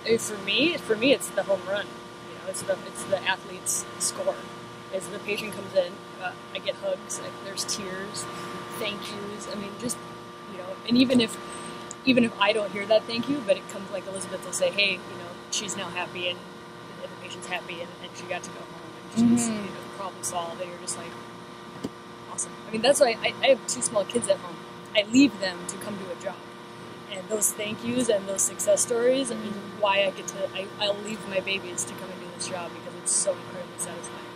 For me, it's the home run. It's the athlete's score. As the patient comes in, I get hugs. There's tears, thank yous. I mean, just and even if I don't hear that thank you, but it comes like Elizabeth will say, hey, she's now happy and the patient's happy and she got to go home and she's problem solved, and you're just like, awesome. I mean, that's why I have 2 small kids at home. I leave them to come do a job. And those thank yous and those success stories, I mean, why I'll leave my babies to come and do this job because it's so incredibly satisfying.